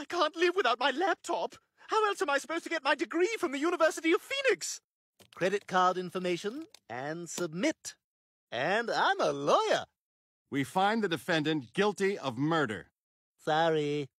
I can't live without my laptop. How else am I supposed to get my degree from the University of Phoenix? Credit card information and submit. And I'm a lawyer. We find the defendant guilty of murder. Sorry.